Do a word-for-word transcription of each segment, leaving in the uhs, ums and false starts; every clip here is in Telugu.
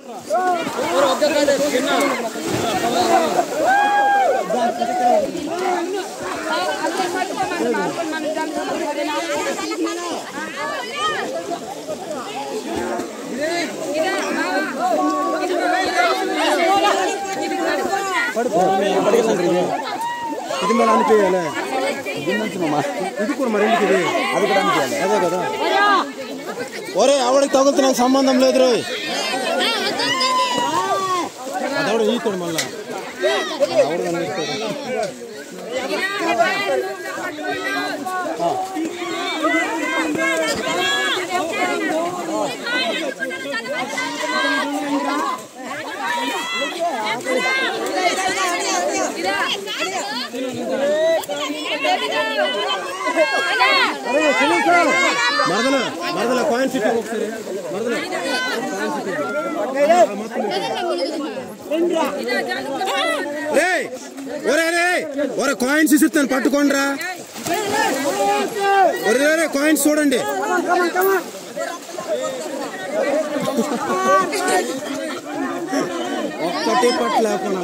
ఇది మళ్ళీ అనిపించాలి ఇది కూడా మరి ఇంటికి అది కూడా అనిపించాలి అదే కదా ఒరే ఆవిడకి తగులుతున్న సంబంధం లేదు రోయ్ అదవడ ఈతాడు మళ్ళా మరదల మరదల కాయిన్ సిటీ ఒకసారి మరదల ఒరే రే ఒరే కాయిన్స్ ఇస్తాను పట్టుకోండిరా ఒరే రే కాయిన్స్ చూడండి ఒక్కటే పట్టు లేకుండా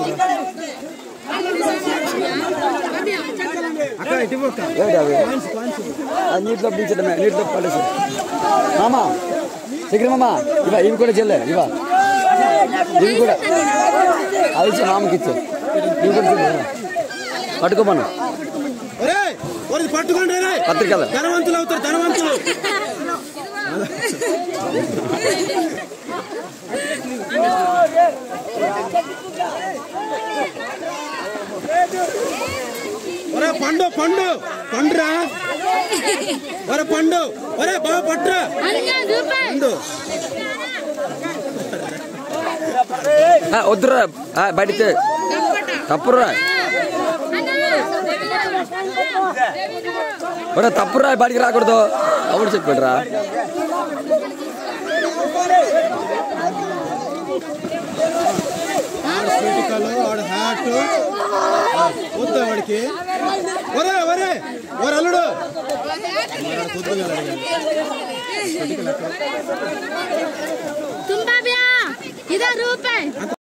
నీటిలో దించడమే నీటిలో పడేసి మామా దగ్గర మామా ఇవా ఇవి కూడా చెల్లె ఇవా ఇవి కూడా అవి ఇచ్చే మామకి ఇచ్చే ఇవి కూడా చెల్లె పట్టుకోమను పట్టుకోండి పత్రికలు ధనవంతులు అవుతారు ధనవంతులు ఒరే పండు పండు పండురా ఒరే పండు ఒరే బాగా పట్టురా పండు వద్దురా బడితే తప్పురా ఒరే తప్పురా బడికి రాకూడదు అప్పుడు చెప్పాడురా వాడు హ్యాట్ వద్దా వాడికి ఒరే ఒరే ఒరే అల్లుడు तुम बाबिया इधर रूप है।